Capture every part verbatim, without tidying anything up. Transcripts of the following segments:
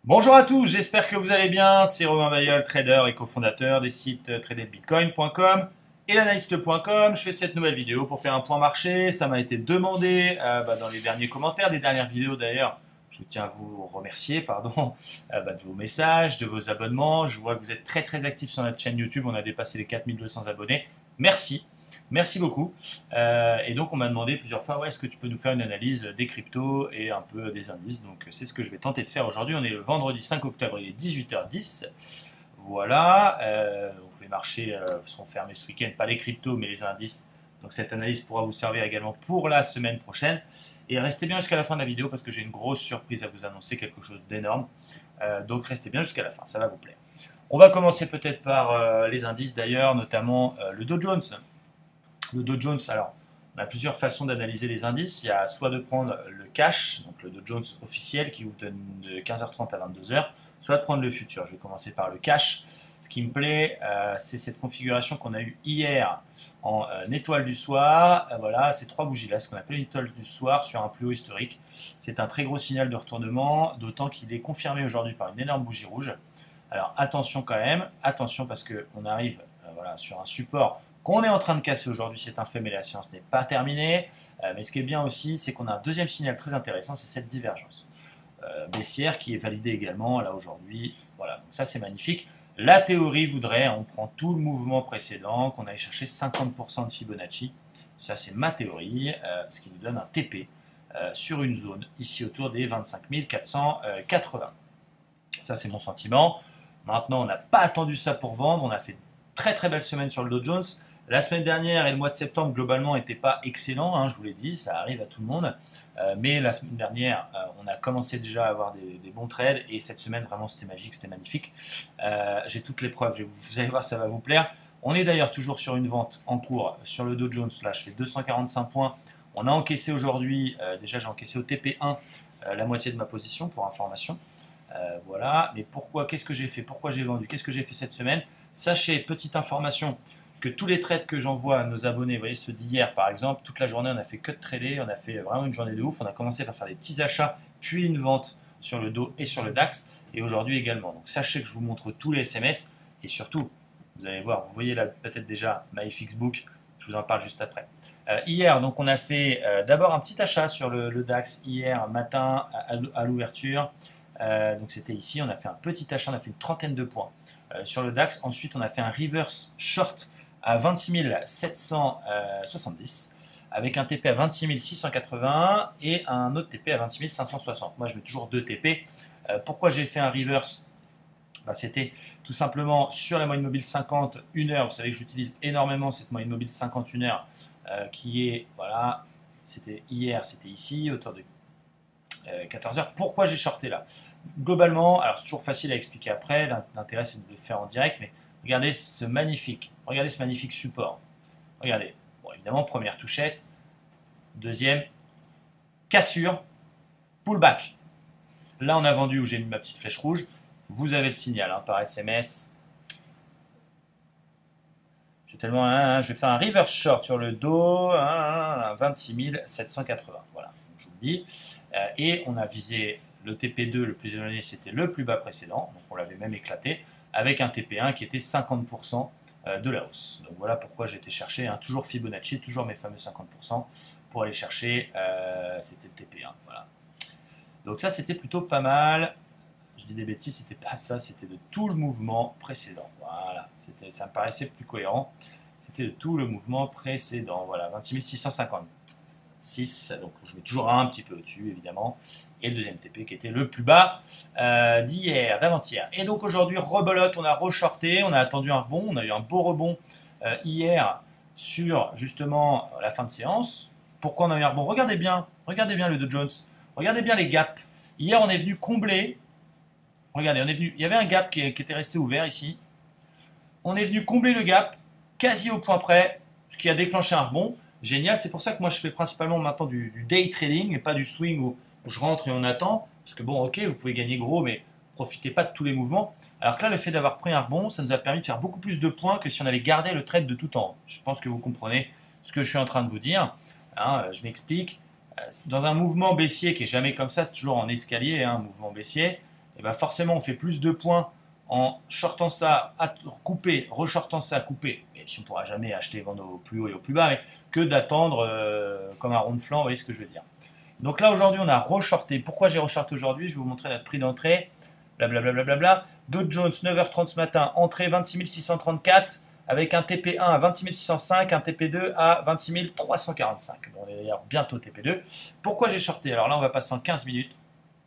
Bonjour à tous, j'espère que vous allez bien. C'est Romain Bayeul, trader et cofondateur des sites trader bitcoin point com et l'analyste point com. Je fais cette nouvelle vidéo pour faire un point marché. Ça m'a été demandé euh, bah, dans les derniers commentaires, des dernières vidéos d'ailleurs. Je tiens à vous remercier pardon, euh, bah, de vos messages, de vos abonnements. Je vois que vous êtes très très actifs sur notre chaîne YouTube. On a dépassé les quatre mille deux cents abonnés. Merci. Merci beaucoup. Euh, et donc on m'a demandé plusieurs fois, ouais, est-ce que tu peux nous faire une analyse des cryptos et un peu des indices. Donc c'est ce que je vais tenter de faire aujourd'hui. On est le vendredi cinq octobre, il est dix-huit heures dix. Voilà. Euh, donc les marchés euh, seront fermés ce week-end, pas les cryptos mais les indices. Donc cette analyse pourra vous servir également pour la semaine prochaine. Et restez bien jusqu'à la fin de la vidéo parce que j'ai une grosse surprise à vous annoncer, quelque chose d'énorme. Euh, donc restez bien jusqu'à la fin, ça va vous plaire. On va commencer peut-être par euh, les indices d'ailleurs, notamment euh, le Dow Jones. Le Dow Jones, alors, on a plusieurs façons d'analyser les indices. Il y a soit de prendre le cash, donc le Dow Jones officiel qui vous donne de quinze heures trente à vingt-deux heures, soit de prendre le futur. Je vais commencer par le cash. Ce qui me plaît, euh, c'est cette configuration qu'on a eue hier en euh, étoile du soir. Euh, voilà, ces trois bougies-là, ce qu'on appelle une étoile du soir sur un plus haut historique. C'est un très gros signal de retournement, d'autant qu'il est confirmé aujourd'hui par une énorme bougie rouge. Alors attention quand même, attention parce qu'on arrive euh, voilà, sur un support qu'on est en train de casser aujourd'hui, c'est un fait, mais la séance n'est pas terminée. Euh, mais ce qui est bien aussi, c'est qu'on a un deuxième signal très intéressant, c'est cette divergence euh, baissière qui est validée également là aujourd'hui. Voilà, donc ça c'est magnifique. La théorie voudrait, on prend tout le mouvement précédent, qu'on aille chercher cinquante pour cent de Fibonacci. Ça c'est ma théorie, euh, ce qui nous donne un T P euh, sur une zone ici autour des vingt-cinq mille quatre cent quatre-vingts. Ça c'est mon sentiment. Maintenant, on n'a pas attendu ça pour vendre. On a fait une très très belle semaine sur le Dow Jones. La semaine dernière et le mois de septembre, globalement, n'étaient pas excellents, hein, je vous l'ai dit, ça arrive à tout le monde. Euh, mais la semaine dernière, euh, on a commencé déjà à avoir des, des bons trades. Et cette semaine, vraiment, c'était magique, c'était magnifique. Euh, J'ai toutes les preuves, vous allez voir, ça va vous plaire. On est d'ailleurs toujours sur une vente en cours sur le Dow Jones. Là, je fais deux cent quarante-cinq points. On a encaissé aujourd'hui, euh, déjà j'ai encaissé au T P un euh, la moitié de ma position, pour information. Euh, voilà, mais pourquoi, qu'est-ce que j'ai fait, pourquoi j'ai vendu, qu'est-ce que j'ai fait cette semaine? Sachez, petite information, que tous les trades que j'envoie à nos abonnés, vous voyez ceux d'hier par exemple, toute la journée on a fait que de trader, on a fait vraiment une journée de ouf, on a commencé par faire des petits achats, puis une vente sur le Dow et sur le DAX, et aujourd'hui également. Donc sachez que je vous montre tous les S M S, et surtout, vous allez voir, vous voyez là peut-être déjà MyFixBook, je vous en parle juste après. Euh, hier, donc on a fait euh, d'abord un petit achat sur le, le DAX hier matin à, à l'ouverture. Euh, donc c'était ici, on a fait un petit achat, on a fait une trentaine de points euh, sur le DAX. Ensuite, on a fait un reverse short à vingt-six mille sept cent soixante-dix avec un T P à vingt-six mille six cent quatre-vingt-un et un autre T P à vingt-six mille cinq cent soixante. Moi, je mets toujours deux T P. Euh, pourquoi j'ai fait un reverse? Bah, c'était tout simplement sur la moyenne mobile cinquante, une heure. Vous savez que j'utilise énormément cette moyenne mobile cinquante, une heure euh, qui est, voilà, c'était hier, c'était ici, autour de quatorze heures. Pourquoi j'ai shorté là? Globalement, alors c'est toujours facile à expliquer après, l'intérêt c'est de le faire en direct, mais regardez ce magnifique, regardez ce magnifique support. Regardez, bon évidemment, première touchette, deuxième, cassure, pullback. Là on a vendu où j'ai mis ma petite flèche rouge, vous avez le signal hein, par S M S. Je vais tellement, hein, je vais faire un reverse short sur le dos, hein, vingt-six mille sept cent quatre-vingts, voilà, je vous le dis. Euh, et on a visé le T P deux, le plus éloigné, c'était le plus bas précédent, donc on l'avait même éclaté, avec un T P un qui était cinquante pour cent de la hausse. Donc voilà pourquoi j'ai été chercher, hein, toujours Fibonacci, toujours mes fameux cinquante pour cent, pour aller chercher, euh, c'était le T P un, voilà. Donc ça c'était plutôt pas mal, je dis des bêtises, c'était pas ça, c'était de tout le mouvement précédent, voilà, ça me paraissait plus cohérent, c'était de tout le mouvement précédent, voilà, vingt-six mille six cent cinquante. six, donc je mets toujours un petit peu au-dessus évidemment, et le deuxième T P qui était le plus bas euh, d'hier, d'avant-hier. Et donc aujourd'hui, rebelote, on a re-shorté, on a attendu un rebond, on a eu un beau rebond euh, hier sur justement la fin de séance. Pourquoi on a eu un rebond? Regardez bien, regardez bien le Dow Jones, regardez bien les gaps. Hier on est venu combler, regardez, on est venu, il y avait un gap qui, qui était resté ouvert ici, on est venu combler le gap quasi au point près, ce qui a déclenché un rebond. Génial, c'est pour ça que moi je fais principalement maintenant du, du day trading et pas du swing où, où je rentre et on attend. Parce que bon, ok, vous pouvez gagner gros, mais profitez pas de tous les mouvements. Alors que là, le fait d'avoir pris un rebond, ça nous a permis de faire beaucoup plus de points que si on avait gardé le trade de tout en haut. Je pense que vous comprenez ce que je suis en train de vous dire. Hein, je m'explique. Dans un mouvement baissier qui est jamais comme ça, c'est toujours en escalier, hein, un mouvement baissier. et ben forcément on fait plus de points en shortant ça, à couper, reshortant ça, couper, et puis on ne pourra jamais acheter et vendre au plus haut et au plus bas, mais que d'attendre euh, comme un rond de flanc, vous voyez ce que je veux dire. Donc là aujourd'hui on a reshorté. Pourquoi j'ai reshorté aujourd'hui? Je vais vous montrer notre prix d'entrée. Blablabla. Bla bla bla. Dow Jones, neuf heures trente ce matin, entrée vingt-six mille six cent trente-quatre, avec un T P un à vingt-six mille six cent cinq, un T P deux à vingt-six mille trois cent quarante-cinq. Bon, on est d'ailleurs bientôt T P deux. Pourquoi j'ai shorté? Alors là on va passer en quinze minutes.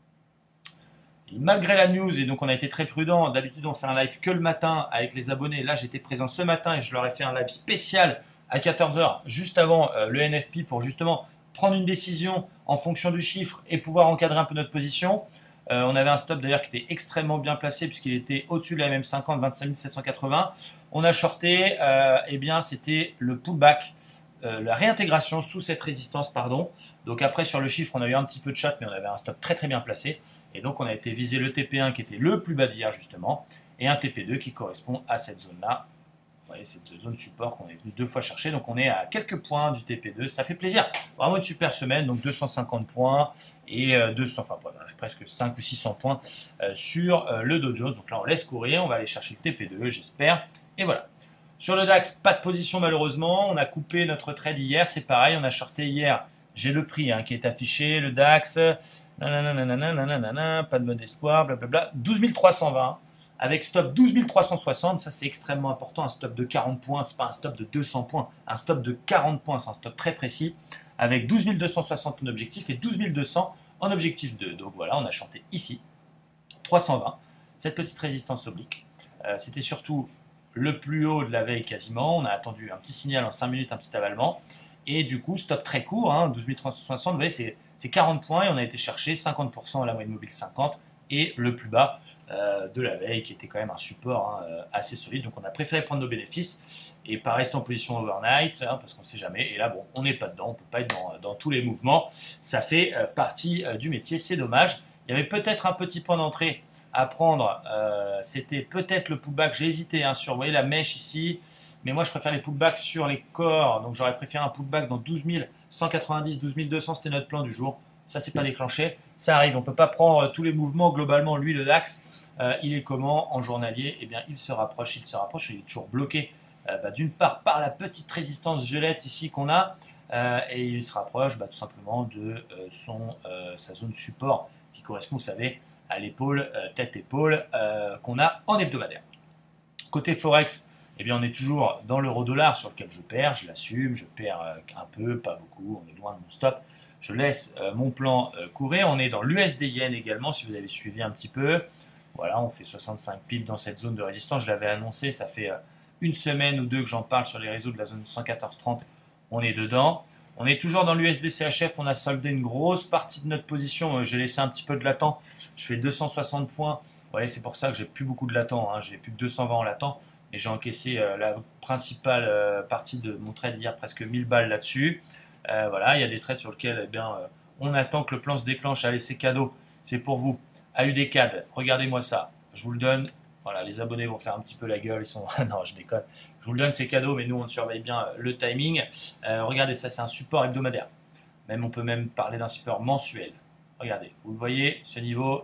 Et malgré la news, et donc on a été très prudent, d'habitude on fait un live que le matin avec les abonnés. Là j'étais présent ce matin et je leur ai fait un live spécial à quatorze heures, juste avant euh, le N F P, pour justement prendre une décision en fonction du chiffre et pouvoir encadrer un peu notre position. Euh, on avait un stop d'ailleurs qui était extrêmement bien placé puisqu'il était au-dessus de la M M cinquante, vingt-cinq mille sept cent quatre-vingts. On a shorté, euh, eh bien c'était le pullback, euh, la réintégration sous cette résistance, pardon. Donc après sur le chiffre on a eu un petit peu de chat, mais on avait un stop très très bien placé. Et donc on a été viser le T P un qui était le plus bas d'hier justement, et un T P deux qui correspond à cette zone-là. Vous voyez, cette zone support qu'on est venu deux fois chercher. Donc on est à quelques points du T P deux, ça fait plaisir. Vraiment une super semaine, donc deux cent cinquante points et deux cents, enfin presque cinq ou six cents points euh, sur euh, le Dow Jones. Donc là on laisse courir, on va aller chercher le T P deux, j'espère. Et voilà. Sur le DAX, pas de position malheureusement. On a coupé notre trade hier, c'est pareil, on a shorté hier. J'ai le prix hein, qui est affiché, le DAX, nanana, nanana, pas de mode espoir, blablabla, douze mille trois cent vingt. Avec stop douze mille trois cent soixante, ça c'est extrêmement important, un stop de quarante points, c'est pas un stop de deux cents points, un stop de quarante points, c'est un stop très précis, avec douze mille deux cent soixante en objectif et douze mille deux cents en objectif deux. Donc voilà, on a shorté ici, trois cent vingt, cette petite résistance oblique. Euh, C'était surtout le plus haut de la veille quasiment, on a attendu un petit signal en cinq minutes, un petit avalement, et du coup, stop très court, hein, douze mille trois cent soixante, vous voyez, c'est quarante points, et on a été chercher cinquante pour cent à la moyenne mobile cinquante, et le plus bas, Euh, de la veille qui était quand même un support hein, euh, assez solide, donc on a préféré prendre nos bénéfices et pas rester en position overnight hein, parce qu'on ne sait jamais, et là bon on n'est pas dedans, on ne peut pas être dans, dans tous les mouvements, ça fait euh, partie euh, du métier, c'est dommage. Il y avait peut-être un petit point d'entrée à prendre, euh, c'était peut-être le pullback, j'ai hésité hein, sur, vous voyez la mèche ici, mais moi je préfère les pullbacks sur les corps, donc j'aurais préféré un pullback dans douze mille cent quatre-vingt-dix, douze mille deux cents, c'était notre plan du jour, ça c'est pas déclenché, ça arrive, on ne peut pas prendre tous les mouvements globalement. Lui le DAX, Euh, il est comment en journalier? Eh bien, il se rapproche, il se rapproche, il est toujours bloqué euh, bah, d'une part par la petite résistance violette ici qu'on a, euh, et il se rapproche bah, tout simplement de euh, son, euh, sa zone support qui correspond, vous savez, à l'épaule, euh, tête-épaule euh, qu'on a en hebdomadaire. Côté Forex, eh bien, on est toujours dans l'euro-dollar sur lequel je perds, je l'assume, je perds euh, un peu, pas beaucoup, on est loin de mon stop. Je laisse euh, mon plan euh, courir, on est dans l'U S D yen également, si vous avez suivi un petit peu. Voilà, on fait soixante-cinq pips dans cette zone de résistance. Je l'avais annoncé, ça fait une semaine ou deux que j'en parle sur les réseaux de la zone cent quatorze trente. On est dedans. On est toujours dans l'U S D C H F. On a soldé une grosse partie de notre position. J'ai laissé un petit peu de latent. Je fais deux cent soixante points. Vous voyez, c'est pour ça que j'ai plus beaucoup de latent. Hein. J'ai plus que deux cent vingt en latent. Et j'ai encaissé euh, la principale euh, partie de mon trade hier, presque mille balles là-dessus. Euh, voilà, il y a des trades sur lesquels eh bien, euh, on attend que le plan se déclenche. Allez, c'est cadeau. C'est pour vous. A U D C A D, regardez-moi ça, je vous le donne, voilà, les abonnés vont faire un petit peu la gueule, ils sont, non je déconne, je vous le donne, c'est cadeau, mais nous on surveille bien le timing, euh, regardez ça, c'est un support hebdomadaire, même on peut même parler d'un support mensuel, regardez, vous le voyez, ce niveau,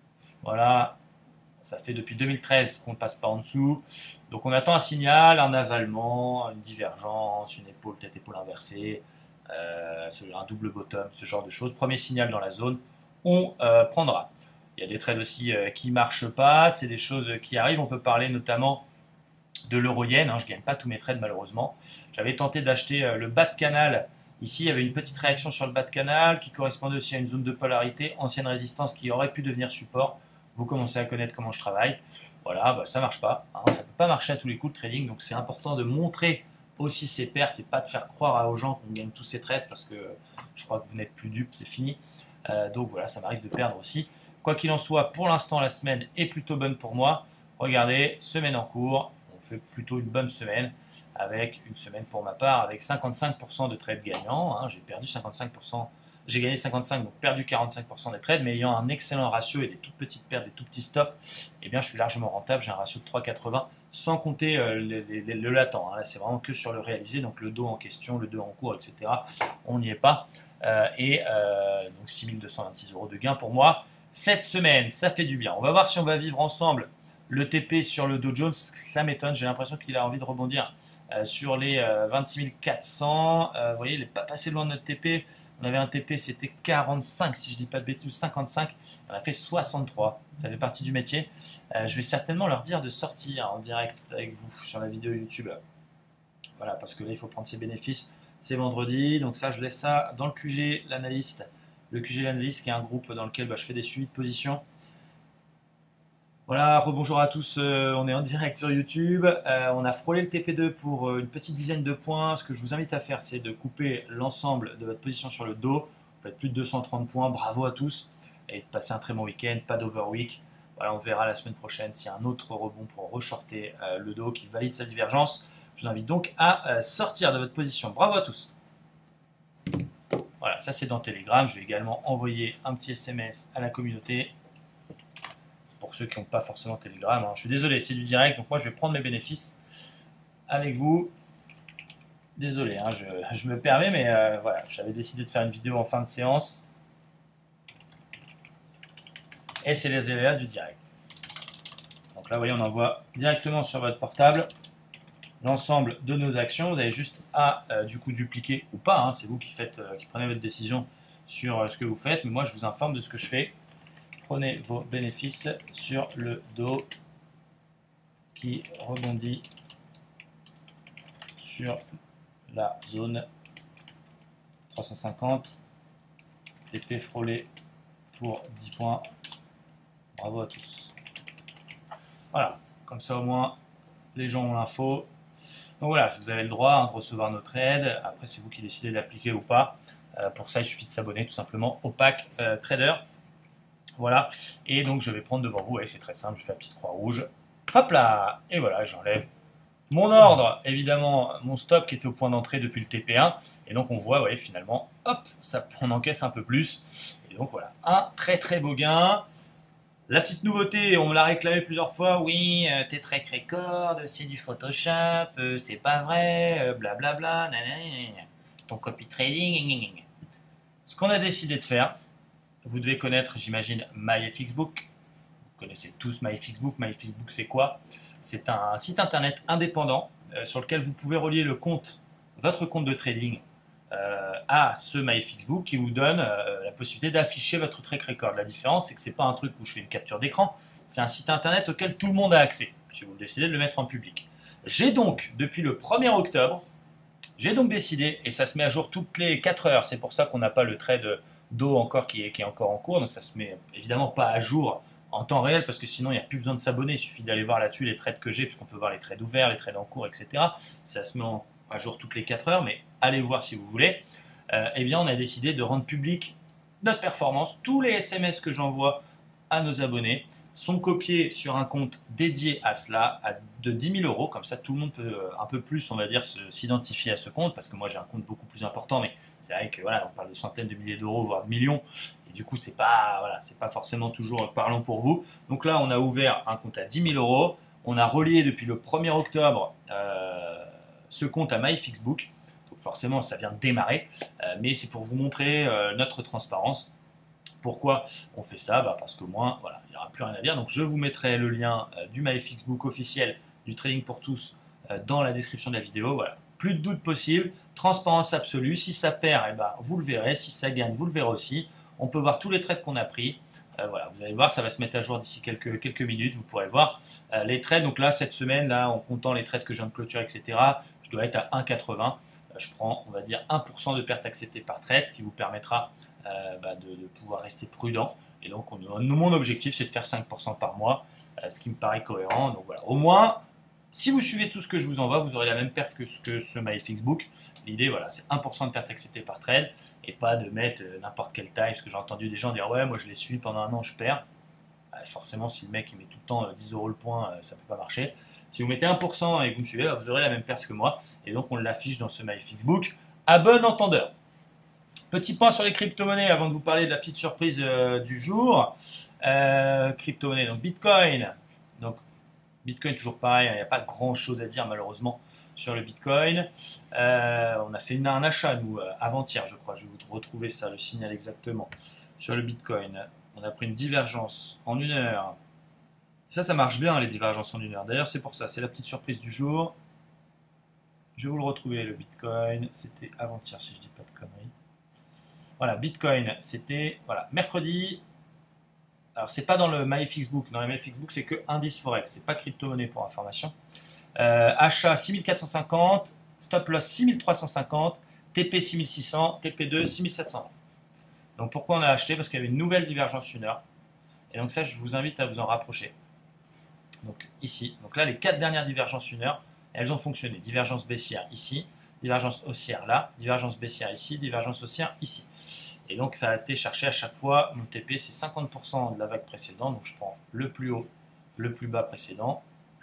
voilà, ça fait depuis deux mille treize qu'on ne passe pas en dessous, donc on attend un signal, un avalement, une divergence, une épaule, tête-épaule inversée, euh, un double bottom, ce genre de choses, premier signal dans la zone, on euh, prendra. Il y a des trades aussi euh, qui ne marchent pas, c'est des choses qui arrivent. On peut parler notamment de l'euro-yen. Hein, je ne gagne pas tous mes trades malheureusement. J'avais tenté d'acheter euh, le bas de canal. Ici, il y avait une petite réaction sur le bas de canal qui correspondait aussi à une zone de polarité, ancienne résistance qui aurait pu devenir support. Vous commencez à connaître comment je travaille. Voilà, bah, ça ne marche pas. Hein, ça ne peut pas marcher à tous les coups de trading. Donc c'est important de montrer aussi ses pertes et pas de faire croire aux gens qu'on gagne tous ces trades parce que je crois que vous n'êtes plus dupes, c'est fini. Euh, donc voilà, ça m'arrive de perdre aussi. Quoi qu'il en soit, pour l'instant, la semaine est plutôt bonne pour moi. Regardez, semaine en cours, on fait plutôt une bonne semaine, avec une semaine pour ma part, avec cinquante-cinq pour cent de trades gagnants. Hein, j'ai perdu cinquante-cinq pour cent, j'ai gagné cinquante-cinq pour cent, donc perdu quarante-cinq pour cent des trades, mais ayant un excellent ratio et des toutes petites pertes, des tout petits stops, eh bien, je suis largement rentable. J'ai un ratio de trois virgule quatre-vingts, sans compter euh, le, le, le latent. Hein. Là, c'est vraiment que sur le réalisé, donc le dos en question, le dos en cours, et cetera. On n'y est pas. Euh, et euh, donc six mille deux cent vingt-six euros de gain pour moi. cette semaine, ça fait du bien. On va voir si on va vivre ensemble le T P sur le Dow Jones. Ça m'étonne, j'ai l'impression qu'il a envie de rebondir euh, sur les euh, vingt-six mille quatre cents. Euh, vous voyez, il n'est pas passé loin de notre T P. On avait un T P, c'était quarante-cinq, si je ne dis pas de bêtises, cinquante-cinq. On a fait soixante-trois. Ça fait partie du métier. Euh, je vais certainement leur dire de sortir en direct avec vous sur la vidéo YouTube. Voilà, parce que là, il faut prendre ses bénéfices. C'est vendredi, donc ça, je laisse ça dans le Q G, l'analyste. Le Q G, l'analyste, qui est un groupe dans lequel bah, je fais des suivis de position. Voilà, rebonjour à tous, euh, on est en direct sur YouTube. Euh, on a frôlé le T P deux pour euh, une petite dizaine de points. Ce que je vous invite à faire, c'est de couper l'ensemble de votre position sur le dos. Vous faites plus de deux cent trente points, bravo à tous. Et de passer un très bon week-end, pas d'overweek. Voilà, on verra la semaine prochaine s'il y a un autre rebond pour reshorter euh, le dos qui valide sa divergence. Je vous invite donc à euh, sortir de votre position. Bravo à tous. Voilà, ça c'est dans Telegram. Je vais également envoyer un petit S M S à la communauté. Pour ceux qui n'ont pas forcément Telegram. Hein. Je suis désolé, c'est du direct, donc moi je vais prendre mes bénéfices avec vous. Désolé, hein, je, je me permets, mais euh, voilà, j'avais décidé de faire une vidéo en fin de séance. Et c'est les aléas du direct. Donc là, vous voyez, on envoie directement sur votre portable l'ensemble de nos actions. Vous avez juste à euh, du coup dupliquer ou pas. Hein. C'est vous qui, faites, euh, qui prenez votre décision sur euh, ce que vous faites. Mais moi, je vous informe de ce que je fais. Prenez vos bénéfices sur le dos qui rebondit sur la zone trois cent cinquante. T P frôlé pour dix points. Bravo à tous. Voilà, comme ça au moins les gens ont l'info. Donc voilà, vous avez le droit hein, de recevoir nos trades. Après, c'est vous qui décidez d'appliquer ou pas. Euh, pour ça, il suffit de s'abonner tout simplement au pack euh, Trader. Voilà, et donc je vais prendre devant vous, et c'est très simple, je fais la petite croix rouge, hop là, et voilà, j'enlève mon ordre, évidemment, mon stop qui était au point d'entrée depuis le T P un, et donc on voit, ouais, finalement, hop, ça, on encaisse un peu plus, et donc voilà, un très très beau gain. La petite nouveauté, on me l'a réclamé plusieurs fois, oui, euh, tes track record, c'est du Photoshop, euh, c'est pas vrai, euh, blablabla, nanana, ton copy trading, ce qu'on a décidé de faire. Vous devez connaître, j'imagine, MyFXBook. Vous connaissez tous MyFXBook. MyFXBook, c'est quoi? C'est un site internet indépendant euh, sur lequel vous pouvez relier le compte, votre compte de trading euh, à ce MyFXBook qui vous donne euh, la possibilité d'afficher votre track record. La différence, c'est que ce n'est pas un truc où je fais une capture d'écran. C'est un site internet auquel tout le monde a accès, si vous décidez de le mettre en public. J'ai donc, depuis le premier octobre, j'ai donc décidé, et ça se met à jour toutes les quatre heures, c'est pour ça qu'on n'a pas le trade d'eau encore qui est, qui est encore en cours, donc ça se met évidemment pas à jour en temps réel parce que sinon il n'y a plus besoin de s'abonner, il suffit d'aller voir là-dessus les trades que j'ai puisqu'on peut voir les trades ouverts, les trades en cours, et cetera. Ça se met en, à jour toutes les quatre heures, mais allez voir si vous voulez. Euh, eh bien on a décidé de rendre public notre performance. Tous les S M S que j'envoie à nos abonnés sont copiés sur un compte dédié à cela, à de dix mille euros, comme ça tout le monde peut un peu plus, on va dire, s'identifier à ce compte, parce que moi j'ai un compte beaucoup plus important, mais c'est vrai que voilà, on parle de centaines de milliers d'euros, voire de millions, et du coup c'est pas, voilà, c'est pas forcément toujours parlant pour vous. Donc là on a ouvert un compte à dix mille euros, on a relié depuis le premier octobre euh, ce compte à MyFXBook, donc forcément ça vient de démarrer, euh, mais c'est pour vous montrer euh, notre transparence. Pourquoi on fait ça? Bah parce qu'au moins, voilà, il n'y aura plus rien à dire. Donc je vous mettrai le lien euh, du MyFXBook officiel du Trading pour tous euh, dans la description de la vidéo. Voilà, plus de doute possible, transparence absolue. Si ça perd, eh ben, vous le verrez. Si ça gagne, vous le verrez aussi. On peut voir tous les trades qu'on a pris. Euh, voilà, vous allez voir, ça va se mettre à jour d'ici quelques, quelques minutes. Vous pourrez voir euh, les trades. Donc là, cette semaine, là, en comptant les trades que je viens de clôturer, et cetera, je dois être à un virgule quatre-vingts. Je prends, on va dire, un pour cent de perte acceptée par trade, ce qui vous permettra euh, bah, de, de pouvoir rester prudent. Et donc, on, mon objectif, c'est de faire cinq pour cent par mois, euh, ce qui me paraît cohérent. Donc voilà, au moins, si vous suivez tout ce que je vous envoie, vous aurez la même perf que ce, que ce MyFXBook. L'idée, voilà, c'est un pour cent de perte acceptée par trade et pas de mettre euh, n'importe quelle taille, parce que j'ai entendu des gens dire « Ouais, moi je les suis pendant un an, je perds. Bah, » Forcément, si le mec il met tout le temps euh, dix euros le point, euh, ça ne peut pas marcher. Si vous mettez un pour cent et que vous me suivez, vous aurez la même perf que moi. Et donc, on l'affiche dans ce MyFXBook à bon entendeur. Petit point sur les crypto-monnaies avant de vous parler de la petite surprise euh, du jour. Euh, crypto-monnaie, donc Bitcoin. Donc, Bitcoin, toujours pareil, il n'y a pas grand-chose à dire malheureusement sur le Bitcoin. Euh, on a fait une, un achat, nous, euh, avant-hier, je crois. Je vais vous retrouver ça, le signal exactement, sur le Bitcoin. on a pris une divergence en une heure. Ça, ça marche bien les divergences en une heure. D'ailleurs, c'est pour ça, c'est la petite surprise du jour. Je vais vous le retrouver, le Bitcoin. C'était avant-hier, si je dis pas de conneries. Voilà, Bitcoin, c'était voilà, mercredi. Alors, c'est pas dans le MyFixBook. Dans le MyFixBook, c'est que indice Forex. C'est pas crypto-monnaie pour information. Euh, achat six mille quatre cent cinquante, stop loss six mille trois cent cinquante, T P six mille six cents, T P deux six mille sept cents. Donc, pourquoi on a acheté? Parce qu'il y avait une nouvelle divergence une heure. Et donc, ça, je vous invite à vous en rapprocher. Donc, ici. Donc là, les quatre dernières divergences une heure, elles ont fonctionné. Divergence baissière ici, divergence haussière là, divergence baissière ici, divergence haussière ici. Et donc ça a été cherché à chaque fois. Mon T P c'est cinquante pour cent de la vague précédente. Donc je prends le plus haut, le plus bas précédent.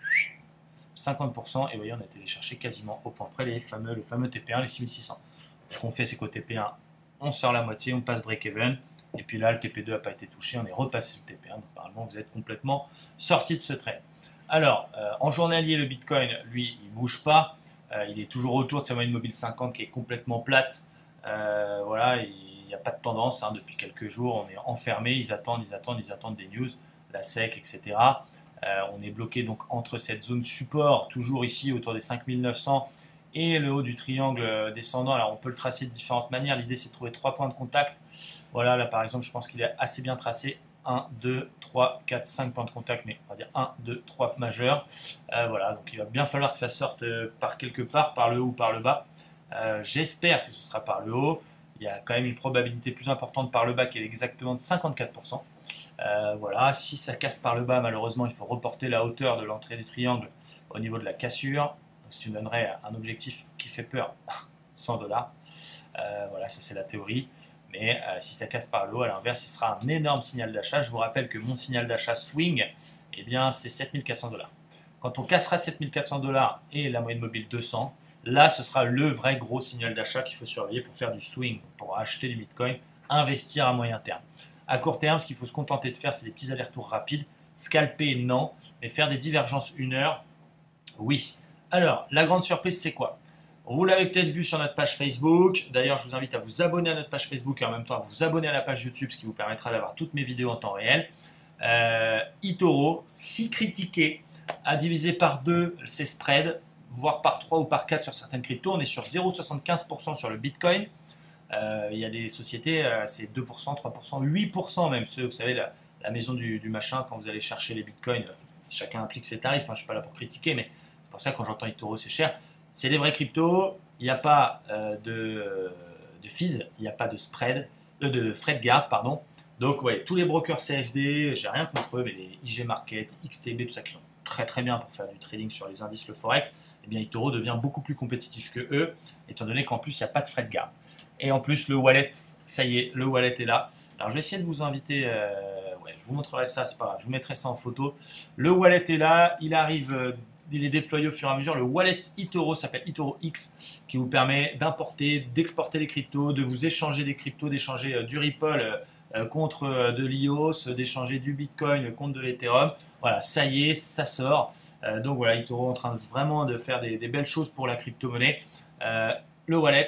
cinquante pour cent. Et vous voyez, on a été les chercher quasiment au point près les fameux, le fameux T P un, les six mille six cents. Ce qu'on fait, c'est qu'au T P un, on sort la moitié, on passe break-even. Et puis là, le T P deux n'a pas été touché. On est repassé sur le T P un. Donc normalement, vous êtes complètement sorti de ce trade. Alors, euh, en journalier, le Bitcoin, lui, il ne bouge pas. Euh, il est toujours autour de sa moyenne mobile cinquante qui est complètement plate. Euh, voilà, il n'y a pas de tendance. Hein, depuis quelques jours, on est enfermé. Ils attendent, ils attendent, ils attendent des news, la S E C, et cetera. Euh, on est bloqué donc entre cette zone support, toujours ici autour des cinq mille neuf cents, et le haut du triangle descendant. Alors, on peut le tracer de différentes manières. L'idée, c'est de trouver trois points de contact. Voilà, là, par exemple, je pense qu'il est assez bien tracé. un, deux, trois, quatre, cinq points de contact, mais on va dire un, deux, trois majeurs. Euh, voilà, donc il va bien falloir que ça sorte euh, par quelque part, par le haut ou par le bas. Euh, J'espère que ce sera par le haut. Il y a quand même une probabilité plus importante par le bas qui est exactement de cinquante-quatre pour cent. Euh, voilà, si ça casse par le bas, malheureusement, il faut reporter la hauteur de l'entrée du triangle au niveau de la cassure. Donc, ce qui nous donnerait un objectif qui fait peur, cent dollars. Euh, voilà, ça c'est la théorie. Mais euh, si ça casse par le haut, à l'inverse, il sera un énorme signal d'achat. Je vous rappelle que mon signal d'achat swing, eh bien, c'est sept mille quatre cents dollars. Quand on cassera sept mille quatre cents dollars et la moyenne mobile deux cents, là, ce sera le vrai gros signal d'achat qu'il faut surveiller pour faire du swing, pour acheter du Bitcoin, investir à moyen terme. À court terme, ce qu'il faut se contenter de faire, c'est des petits allers-retours rapides. Scalper, non. Mais faire des divergences une heure, oui. Alors, la grande surprise, c'est quoi? Vous l'avez peut-être vu sur notre page Facebook. D'ailleurs, je vous invite à vous abonner à notre page Facebook et en même temps à vous abonner à la page YouTube, ce qui vous permettra d'avoir toutes mes vidéos en temps réel. Euh, eToro, si critiqué, a divisé par deux ses spreads, voire par trois ou par quatre sur certaines cryptos. On est sur zéro virgule soixante-quinze pour cent sur le Bitcoin. Euh, il y a des sociétés, euh, c'est deux pour cent, trois pour cent, huit pour cent même. Ceux, vous savez, la, la maison du, du machin, quand vous allez chercher les Bitcoins, chacun applique ses tarifs. Hein, je ne suis pas là pour critiquer, mais c'est pour ça que quand j'entends eToro, c'est cher. C'est des vrais cryptos, il n'y a pas euh, de, de fees, il n'y a pas de spread, euh, de frais de garde, pardon. Donc, ouais, tous les brokers C F D, j'ai rien contre eux, mais les I G Market, X T B, tout ça qui sont très très bien pour faire du trading sur les indices, le Forex, eh bien, eToro devient beaucoup plus compétitif que eux, étant donné qu'en plus, il n'y a pas de frais de garde. Et en plus, le wallet, ça y est, le wallet est là. Alors, je vais essayer de vous inviter, euh, ouais, je vous montrerai ça, c'est pas grave, je vous mettrai ça en photo. Le wallet est là, il arrive. Euh, Il est déployé au fur et à mesure. Le wallet eToro s'appelle eToro X, qui vous permet d'importer, d'exporter des cryptos, de vous échanger des cryptos, d'échanger euh, du Ripple euh, contre euh, de l'I O S, d'échanger du Bitcoin contre de l'Ethereum. Voilà, ça y est, ça sort. Euh, donc voilà, eToro est en train de, vraiment de faire des, des belles choses pour la crypto-monnaie. Euh, le wallet,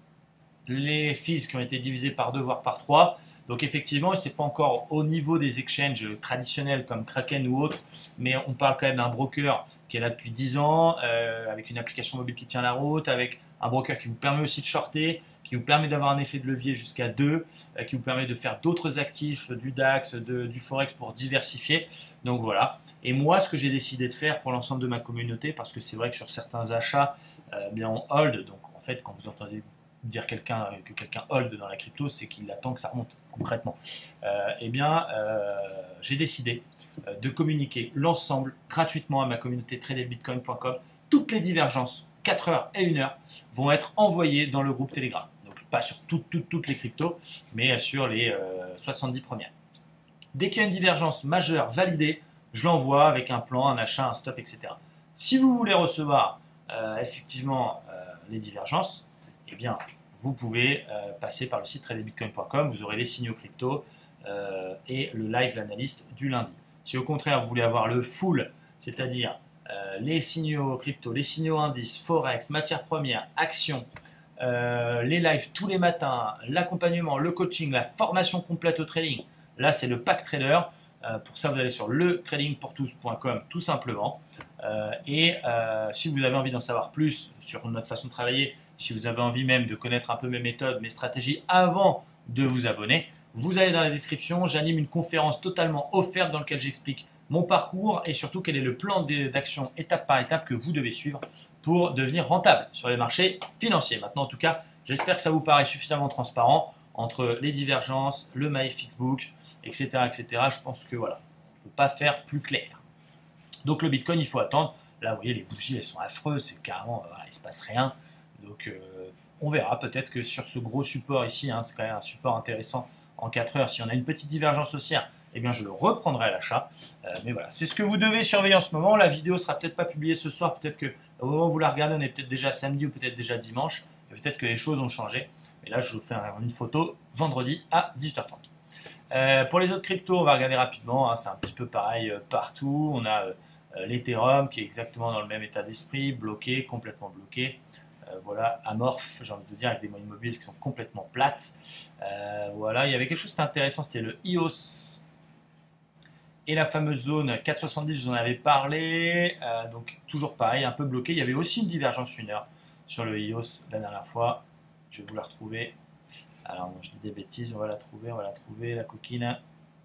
les fees qui ont été divisés par deux, voire par trois. Donc effectivement, ce n'est pas encore au niveau des exchanges traditionnels comme Kraken ou autres, mais on parle quand même d'un broker qui est là depuis dix ans, euh, avec une application mobile qui tient la route, avec un broker qui vous permet aussi de shorter, qui vous permet d'avoir un effet de levier jusqu'à deux, euh, qui vous permet de faire d'autres actifs, du DAX, de, du Forex pour diversifier. Donc voilà. Et moi, ce que j'ai décidé de faire pour l'ensemble de ma communauté, parce que c'est vrai que sur certains achats, euh, bien on hold, donc en fait, quand vous entendez dire quelqu'un que quelqu'un hold dans la crypto, c'est qu'il attend que ça remonte concrètement. Euh, eh bien, euh, j'ai décidé euh, de communiquer l'ensemble gratuitement à ma communauté traded bitcoin point com. Toutes les divergences, quatre heures et une heure, vont être envoyées dans le groupe Telegram. Donc, pas sur tout, tout, toutes les cryptos, mais sur les euh, soixante-dix premières. Dès qu'il y a une divergence majeure validée, je l'envoie avec un plan, un achat, un stop, et cetera. Si vous voulez recevoir euh, effectivement euh, les divergences, eh bien, vous pouvez euh, passer par le site traded bitcoin point com, vous aurez les signaux crypto euh, et le live l'analyste du lundi. Si au contraire vous voulez avoir le full, c'est-à-dire euh, les signaux crypto, les signaux indices, forex, matières premières, actions, euh, les lives tous les matins, l'accompagnement, le coaching, la formation complète au trading, Là, c'est le pack trader. Euh, pour ça, vous allez sur le trading pour tous point com tout simplement. Euh, et euh, si vous avez envie d'en savoir plus sur notre façon de travailler, si vous avez envie même de connaître un peu mes méthodes, mes stratégies avant de vous abonner, vous allez dans la description. J'anime une conférence totalement offerte dans laquelle j'explique mon parcours et surtout quel est le plan d'action étape par étape que vous devez suivre pour devenir rentable sur les marchés financiers. Maintenant, en tout cas, j'espère que ça vous paraît suffisamment transparent entre les divergences, le MyFixBook, et cetera, et cetera. Je pense que voilà, on ne peut pas faire plus clair. Donc le Bitcoin, il faut attendre. Là, vous voyez, les bougies, elles sont affreuses. C'est carrément, voilà, il ne se passe rien. Donc euh, on verra. Peut-être que sur ce gros support ici, hein, c'est quand même un support intéressant en quatre heures. Si on a une petite divergence haussière, eh bien, je le reprendrai à l'achat. Euh, mais voilà, c'est ce que vous devez surveiller en ce moment. La vidéo sera peut-être pas publiée ce soir. Peut-être que au moment où vous la regardez, on est peut-être déjà samedi ou peut-être déjà dimanche. Peut-être que les choses ont changé. Et là, je vous fais une photo vendredi à dix-huit heures trente. Euh, pour les autres cryptos, on va regarder rapidement. Hein, c'est un petit peu pareil euh, partout. On a euh, l'Ethereum qui est exactement dans le même état d'esprit, bloqué, complètement bloqué. Euh, voilà, amorphe, j'ai envie de dire, avec des moyennes mobiles qui sont complètement plates. Euh, voilà, il y avait quelque chose d'intéressant, c'était le E O S et la fameuse zone quatre soixante-dix, je vous en avais parlé. Euh, donc toujours pareil, un peu bloqué. Il y avait aussi une divergence une heure sur le E O S la dernière fois. Je vais vous la retrouver. Alors, non, je dis des bêtises, on va la trouver, on va la trouver, la coquine.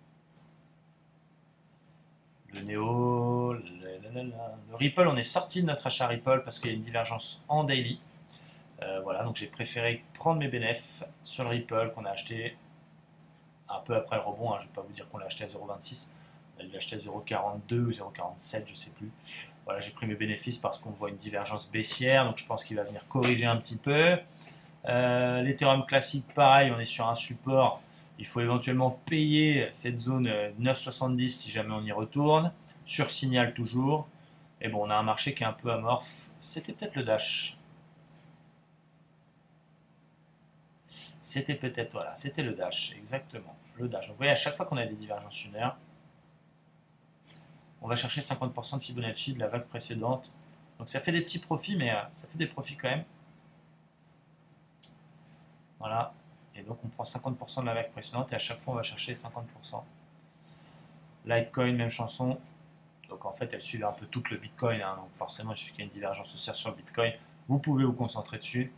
Le Néo, le, le, le, le Ripple, on est sorti de notre achat Ripple parce qu'il y a une divergence en daily. Euh, voilà, donc j'ai préféré prendre mes bénéfices sur le Ripple qu'on a acheté un peu après le rebond. Hein, je ne vais pas vous dire qu'on l'a acheté à zéro virgule vingt-six, on l'a acheté à zéro virgule quarante-deux ou zéro virgule quarante-sept, je ne sais plus. Voilà, j'ai pris mes bénéfices parce qu'on voit une divergence baissière, donc je pense qu'il va venir corriger un petit peu. Euh, L'Ethereum classique, pareil, on est sur un support. Il faut éventuellement payer cette zone neuf virgule soixante-dix si jamais on y retourne. Sur signal toujours. Et bon, on a un marché qui est un peu amorphe. C'était peut-être le Dash. C'était peut-être, voilà, c'était le Dash, exactement. Le Dash. Donc vous voyez, à chaque fois qu'on a des divergences lunaires, on va chercher cinquante pour cent de Fibonacci de la vague précédente. Donc ça fait des petits profits, mais euh, ça fait des profits quand même. Voilà. Et donc on prend cinquante pour cent de la vague précédente et à chaque fois on va chercher cinquante pour cent. Litecoin, même chanson. Donc en fait elle suit un peu tout le Bitcoin. Hein, donc forcément il suffit qu'il y ait une divergence haussière sur le Bitcoin. Vous pouvez vous concentrer dessus.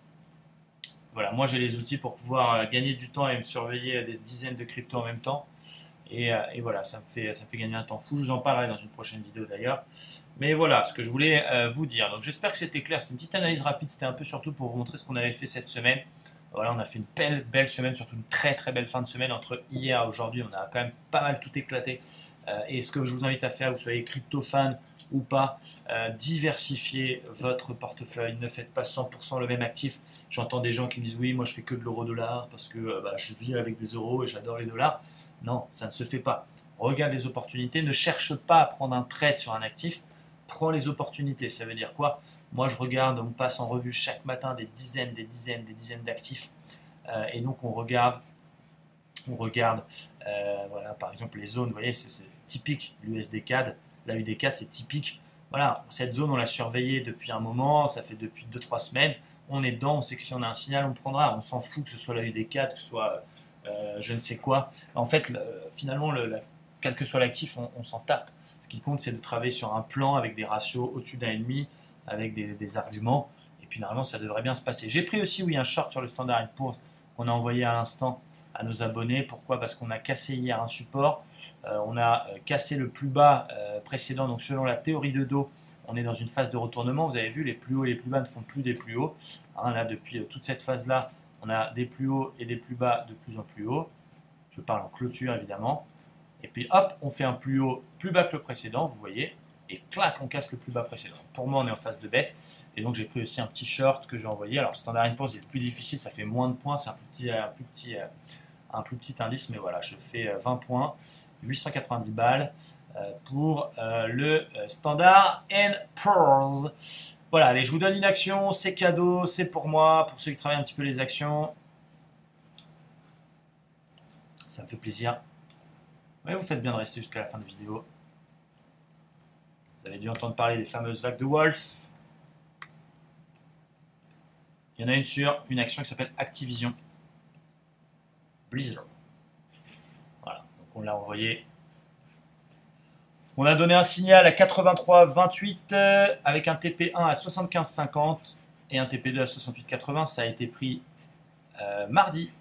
Voilà, moi j'ai les outils pour pouvoir euh, gagner du temps et me surveiller des dizaines de cryptos en même temps. Et, euh, et voilà, ça me, fait, ça me fait gagner un temps fou. Je vous en parlerai dans une prochaine vidéo d'ailleurs. Mais voilà ce que je voulais euh, vous dire. Donc j'espère que c'était clair. C'était une petite analyse rapide. C'était un peu surtout pour vous montrer ce qu'on avait fait cette semaine. Voilà, on a fait une belle, belle semaine, surtout une très très belle fin de semaine. Entre hier et aujourd'hui, on a quand même pas mal tout éclaté. Euh, et ce que je vous invite à faire, que vous soyez crypto fan ou pas, euh, diversifiez votre portefeuille. Ne faites pas cent pour cent le même actif. J'entends des gens qui me disent oui, moi je fais que de l'euro-dollar parce que euh, bah, je vis avec des euros et j'adore les dollars. Non, ça ne se fait pas. Regarde les opportunités. Ne cherche pas à prendre un trade sur un actif. Prends les opportunités. Ça veut dire quoi? Moi, je regarde, on passe en revue chaque matin des dizaines, des dizaines, des dizaines d'actifs. Euh, et donc, on regarde, on regarde euh, voilà, par exemple, les zones. Vous voyez, c'est typique, l'U S D C A D. La U D C A D, c'est typique. Voilà, cette zone, on l'a surveillée depuis un moment. Ça fait depuis deux trois semaines. On est dedans, on sait que si on a un signal, on prendra. On s'en fout que ce soit la U D C A D, que ce soit euh, je ne sais quoi. En fait, le, finalement, le, la, quel que soit l'actif, on, on s'en tape. Ce qui compte, c'est de travailler sur un plan avec des ratios au-dessus d'un et demi, avec des, des arguments, et puis normalement ça devrait bien se passer. J'ai pris aussi oui un short sur le Standard and Poor's qu'on a envoyé à l'instant à nos abonnés. Pourquoi? Parce qu'on a cassé hier un support, euh, on a euh, cassé le plus bas euh, précédent, donc selon la théorie de dos, on est dans une phase de retournement. Vous avez vu, les plus hauts et les plus bas ne font plus des plus hauts. Hein, là, depuis euh, toute cette phase-là, on a des plus hauts et des plus bas de plus en plus hauts. Je parle en clôture évidemment. Et puis hop, on fait un plus haut, plus bas que le précédent, vous voyez. Et clac, on casse le plus bas précédent. Pour moi, on est en phase de baisse. Et donc, j'ai pris aussi un petit short que j'ai envoyé. Alors, Standard and Poor's, c'est plus difficile, ça fait moins de points. C'est un plus petit, un plus petit, un plus petit indice. Mais voilà, je fais vingt points, huit cent quatre-vingt-dix balles pour le Standard and Poor's. Voilà, allez, je vous donne une action. C'est cadeau, c'est pour moi, pour ceux qui travaillent un petit peu les actions. Ça me fait plaisir. Ouais, vous faites bien de rester jusqu'à la fin de la vidéo. Vous avez dû entendre parler des fameuses vagues de Wolf. Il y en a une sur une action qui s'appelle Activision Blizzard. Voilà, donc on l'a envoyé. On a donné un signal à quatre-vingt-trois vingt-huit euh, avec un T P un à soixante-quinze cinquante et un T P deux à soixante-huit quatre-vingts. Ça a été pris euh, mardi.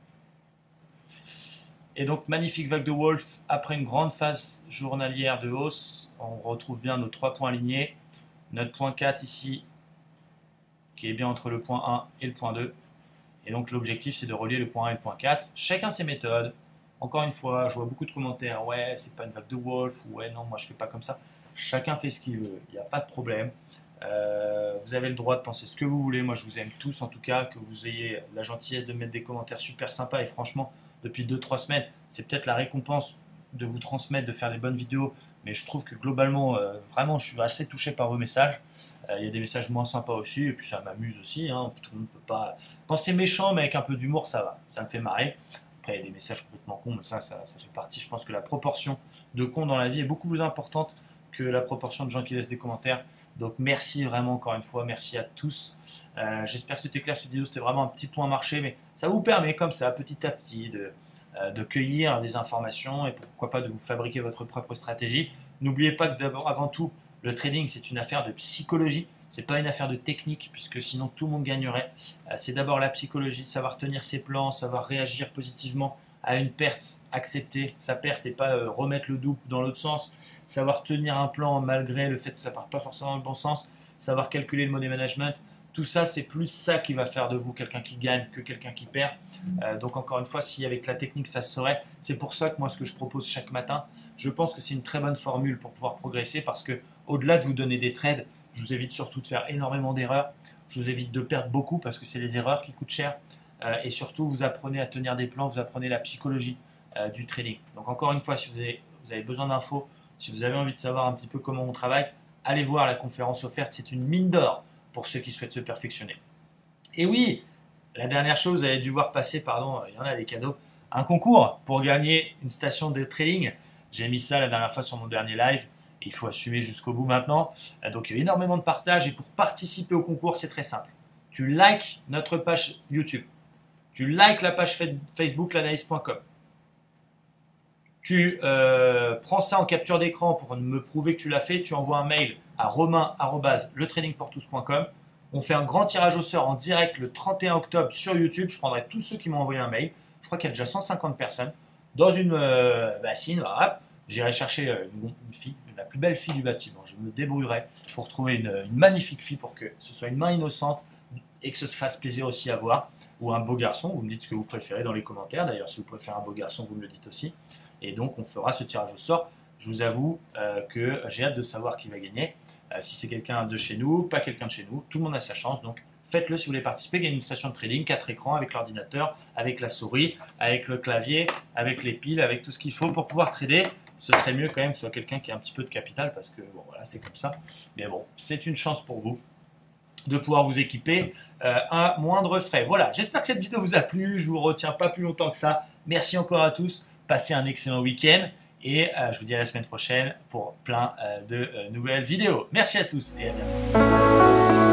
Et donc, magnifique vague de Wolf après une grande phase journalière de hausse. On retrouve bien nos trois points alignés. Notre point quatre ici, qui est bien entre le point un et le point deux. Et donc, l'objectif, c'est de relier le point un et le point quatre. Chacun ses méthodes. Encore une fois, je vois beaucoup de commentaires. Ouais, c'est pas une vague de Wolf. Ou ouais, non, moi, je fais pas comme ça. Chacun fait ce qu'il veut. Il n'y a pas de problème. Euh, vous avez le droit de penser ce que vous voulez. Moi, je vous aime tous, en tout cas. Que vous ayez la gentillesse de mettre des commentaires super sympas. Et franchement, depuis deux trois semaines, c'est peut-être la récompense de vous transmettre, de faire des bonnes vidéos. Mais je trouve que globalement, euh, vraiment, je suis assez touché par vos messages. Il euh, y a des messages moins sympas aussi, et puis ça m'amuse aussi. Hein. Tout le monde peut pas. Quand c'est méchant, mais avec un peu d'humour, ça va. Ça me fait marrer. Après, il y a des messages complètement cons, mais ça, ça, ça fait partie. Je pense que la proportion de cons dans la vie est beaucoup plus importante que la proportion de gens qui laissent des commentaires. Donc merci vraiment encore une fois, merci à tous. Euh, J'espère que c'était clair cette vidéo, c'était vraiment un petit point marché, mais ça vous permet comme ça, petit à petit, de, euh, de cueillir des informations et pourquoi pas de vous fabriquer votre propre stratégie. N'oubliez pas que d'abord, avant tout, le trading c'est une affaire de psychologie, c'est pas une affaire de technique, puisque sinon tout le monde gagnerait. Euh, c'est d'abord la psychologie, savoir tenir ses plans, savoir réagir positivement à une perte, accepter sa perte et pas euh, remettre le double dans l'autre sens, savoir tenir un plan malgré le fait que ça ne parte pas forcément dans le bon sens, savoir calculer le money management, tout ça c'est plus ça qui va faire de vous quelqu'un qui gagne que quelqu'un qui perd. Euh, donc encore une fois, si avec la technique ça se saurait, c'est pour ça que moi ce que je propose chaque matin, je pense que c'est une très bonne formule pour pouvoir progresser, parce que au-delà de vous donner des trades, je vous évite surtout de faire énormément d'erreurs, je vous évite de perdre beaucoup parce que c'est les erreurs qui coûtent cher. Euh, et surtout, vous apprenez à tenir des plans, vous apprenez la psychologie euh, du trading. Donc encore une fois, si vous avez, vous avez besoin d'infos, si vous avez envie de savoir un petit peu comment on travaille, allez voir la conférence offerte, c'est une mine d'or pour ceux qui souhaitent se perfectionner. Et oui, la dernière chose, vous avez dû voir passer, pardon, il y en a des cadeaux, un concours pour gagner une station de trading. J'ai mis ça la dernière fois sur mon dernier live, et il faut assumer jusqu'au bout maintenant. Euh, donc il y a énormément de partage, et pour participer au concours, c'est très simple. Tu likes notre page YouTube. Tu likes la page Facebook lanalyse point com. Tu euh, prends ça en capture d'écran pour me prouver que tu l'as fait. Tu envoies un mail à romain arobase le trading pour tous point com. On fait un grand tirage au sort en direct le trente et un octobre sur YouTube. Je prendrai tous ceux qui m'ont envoyé un mail. Je crois qu'il y a déjà cent cinquante personnes. Dans une euh, bassine, voilà, j'irai chercher une, une fille, la plus belle fille du bâtiment. Je me débrouillerai pour trouver une, une magnifique fille pour que ce soit une main innocente et que ce se fasse plaisir aussi à voir, ou un beau garçon, vous me dites ce que vous préférez dans les commentaires, d'ailleurs si vous préférez un beau garçon, vous me le dites aussi, et donc on fera ce tirage au sort. Je vous avoue euh, que j'ai hâte de savoir qui va gagner, euh, si c'est quelqu'un de chez nous, pas quelqu'un de chez nous, tout le monde a sa chance, donc faites-le si vous voulez participer. Il y a une station de trading, quatre écrans, avec l'ordinateur, avec la souris, avec le clavier, avec les piles, avec tout ce qu'il faut pour pouvoir trader. Ce serait mieux quand même que ce soit quelqu'un qui a un petit peu de capital, parce que bon voilà, c'est comme ça, mais bon, c'est une chance pour vous de pouvoir vous équiper euh, à moindre frais. Voilà, j'espère que cette vidéo vous a plu, je vous retiens pas plus longtemps que ça. Merci encore à tous, passez un excellent week-end et euh, je vous dis à la semaine prochaine pour plein euh, de euh, nouvelles vidéos. Merci à tous et à bientôt.